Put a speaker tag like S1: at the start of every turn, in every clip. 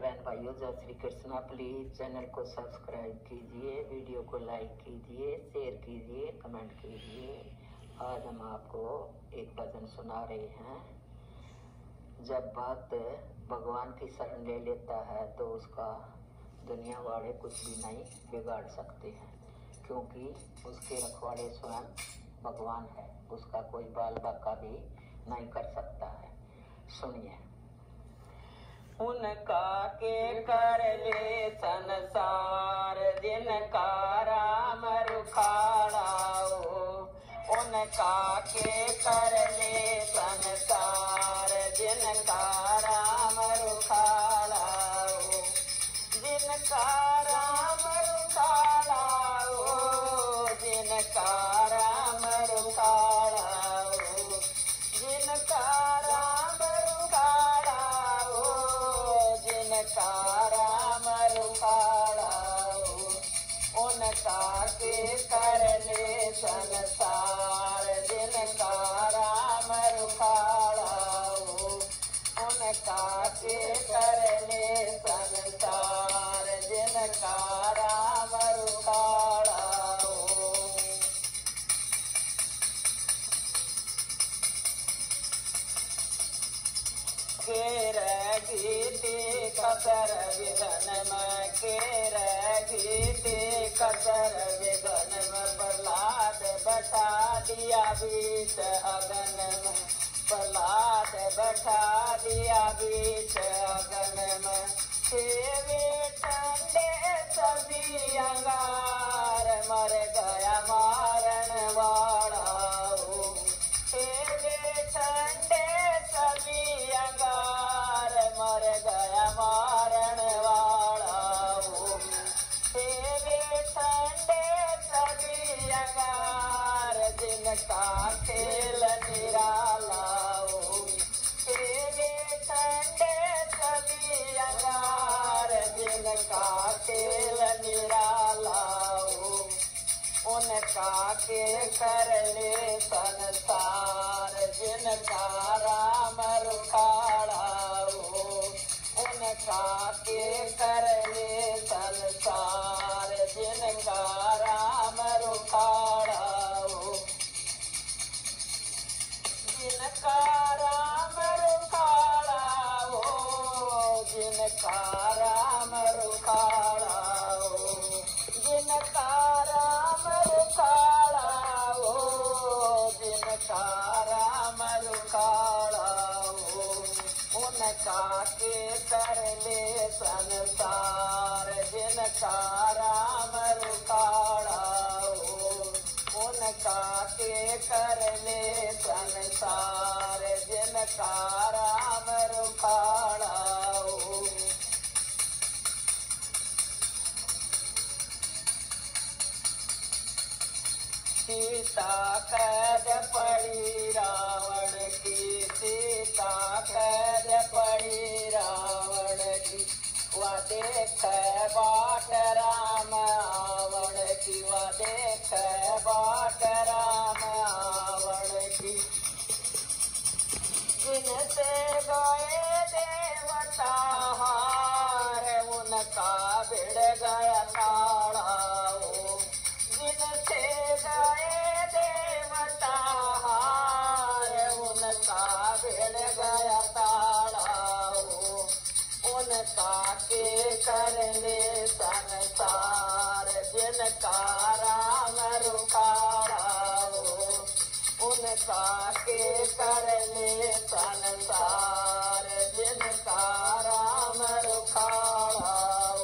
S1: बहन भाइयों, जय श्री कृष्णा। प्लीज चैनल को सब्सक्राइब कीजिए, वीडियो को लाइक कीजिए, शेयर कीजिए, कमेंट कीजिए। आज हम आपको एक भजन सुना रहे हैं। जब भक्त भगवान की शरण ले लेता है तो उसका दुनिया वाले कुछ भी नहीं बिगाड़ सकते हैं, क्योंकि उसके रखवाले स्वयं भगवान है। उसका कोई बाल बाका भी नहीं कर सकता है। सुनिए। उनका के कर ले संसार, जिनका राम रुखाड़ाओ। उनका के कर ले संसार, जिनका राम रुखाड़ाओ। जिनका राम रुखाड़ाओ, जिनका राम रुखाड़ाओ, जिनका राम रुखाड़ाओ, जिनका राम रुखाड़ाओ। उनका के कर ले संसार, जिनका राम रुखाड़ाओ। उनका के कर ले संसार, जिनका राम रुखाड़ाओ। केर गीते कसर विधन में, केर गीते कसर विधन में। प्रहलाद बैठा दिया बीच अगन में, प्रहलाद बैठा दिया बीच अगन में। सेवे ठंडे सभी अंगार, मर गया मारन वाला। सेवे ठंडे सभी अंगार, मर गया मारन वाला। सेवे ठंडे सभी अंगार, जिनका खेल निराला। सेवे ठंडे सभी अंगार, जिनका खेल निराला। उनका के कर ले संसार, जिनका राम रुखाड़ाओ। उनका के कर ले संसार, जिनका राम रुखाड़ाओ। जिनका राम रुखाड़ाओ, जिनका राम रुखाड़ाओ। जिनका राम रुखाड़ाओ, जिनका राम रुखाड़ाओ। उनका के कर ले संसार, जिनका राम रुखाड़ाओ। उनका के कर ले संसार, जिनका राम रुखाड़ाओ। सीता कैद पड़ी रावण की, सीता कैद पड़ी रावण की। वह देख बाट राम आवण की, वह देख बाट राम आवण की। जिनसे गए देवता हार, उनका बिड़ गया ताड़ाओ। जिनसे गए देवता हार, उनका बिड़ गया ताड़ाओ। उनका के कर ले संसार, जिनका राम रुखाड़ाओ। उनका के कर ले संसार, जिनका राम रुखाड़ाओ।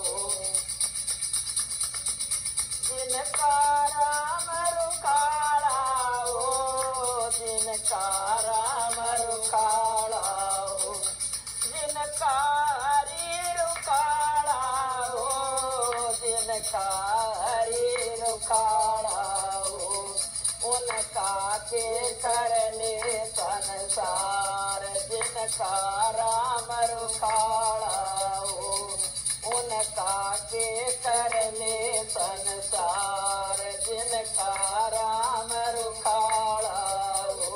S1: जिनका राम रुखाड़ाओ, जिनका राम रुखाड़ाओ। जिनका हरि रुखाड़ाओ, जिनका हरि रुखाड़ाओ। उनका के कर ले संसार, जिनका राम रुखाड़ाओ। उनका के कर ले संसार, जिनका राम रुखाड़ाओ।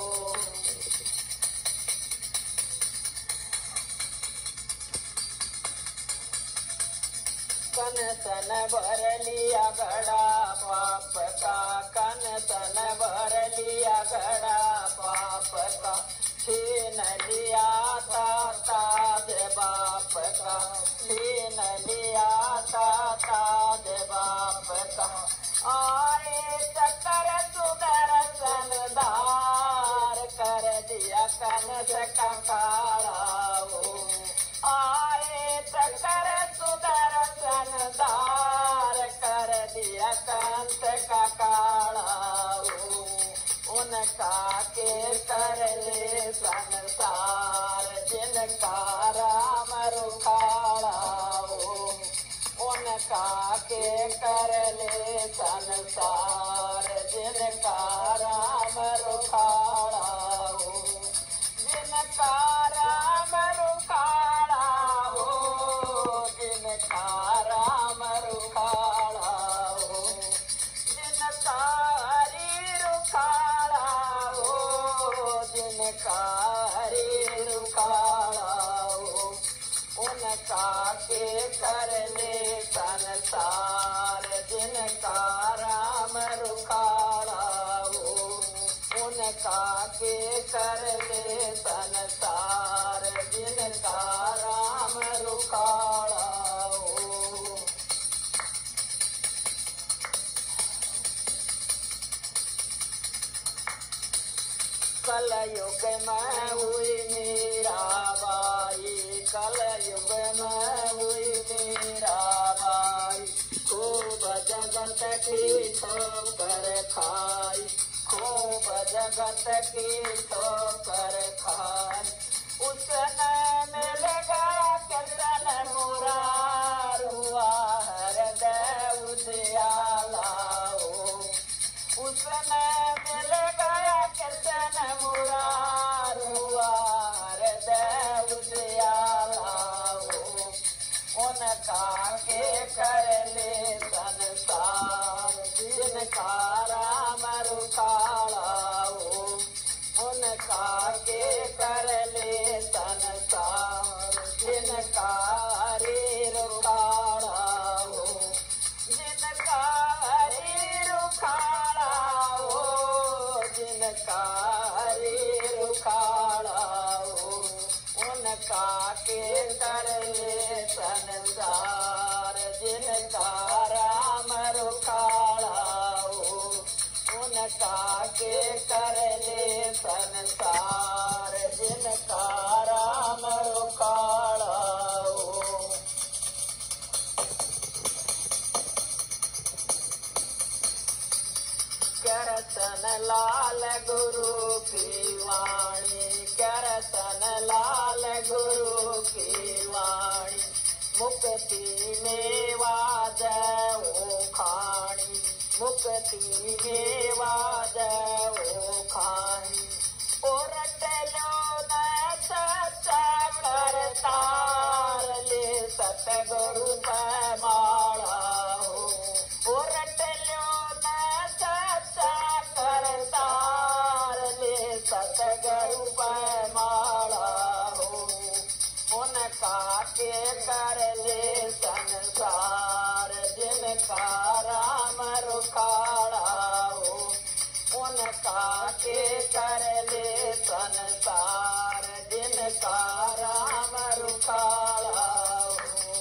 S1: सन भर लिया घड़ा पाप का, कन सन भर लिया घड़ा पाप का, छीन लिया था ताज बाप का, छीन लिया था ताज बाप का। आए चक्कर सुदर्शन धार कर दिया कंस का काला वो, आए चक्कर सुदर्शन धार कर दिया कंस का काला वो, उनका के कर ले संसार जिनका राम रुखाड़ा हो, उनका के कर ले संसार जिनका राम रुखाड़ा हो, जिनका राम रुखाड़ा हो, जिनका राम रुखाड़ा हो, जिनका हरि रुखाड़ा हो, जिनका हरि रुखाड़ा हो, उनका के कर ले संसार जिनका राम रुखाड़ा हो, उनका के कर ले संसार जिनका राम रुखाड़ा हो। कलयुग में हुई मीराबाई, कलयुग में हुई मीराबाई, खूब जगत की ठोकर खाई, खूब जगत की ठोकर खाई। उसने मिल गया कृष्ण मुरार हुआ हृदय उजियाला हो, उसने मिल गया कृष्ण मुरार हुआ हृदय उजियाला हो, उनका के कर ले संसार जिनका राम रुखाड़ा हो, उनका के कर ले संसार जिनका हरि रुखाड़ा हो, जिनका हरि रुखाड़ा हो, जिनका हरि रुखाड़ा हो, उनका के कर ले संसार जिनका राम रुखाड़ा हो, उनका के कर ले संसार जिनका राम रुखाड़ा हो। करसन लाल गुरु की वाणी, करसन लाल गुरु की वाणी, मुक्ति मेवा जय खाणी, मुक्ति मेवा जय खाणी। उरट लो न सच्चा करतार ले सतगुरु माला हो, उरट लो न सच्चा करतार ले सतगुरु माला हो, उनका के कर ले संसार जिनका राम रुखाड़ा हो, उनका के कर ले संसार जिनका राम रुखाड़ा हो,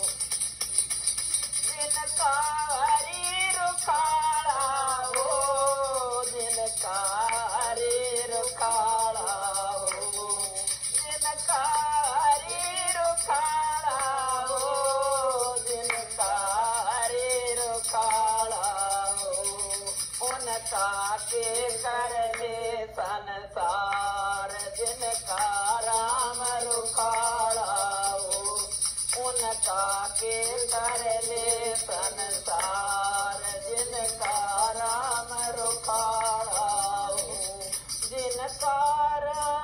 S1: जिनका हरि रुखाड़ा हो, जिनका हरि रुखाड़ा हो, जिनका हरि रुखाड़ा हो, जिनका हरि रुखाड़ा हो, उनका के कर ले संसार जिनका राम रुखाड़ा हो, उनका के कर ले संसार जिनका राम रुखाड़ा हो, जिनका